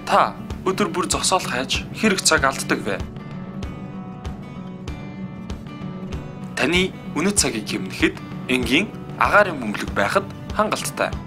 Та өдөр бүр зогсоол хайж хэрэг цаг алддаг вэ? Таны үнэт цагийг хэмнэхэд энгийн агаарын бөмбөлөг байхад хангалттай.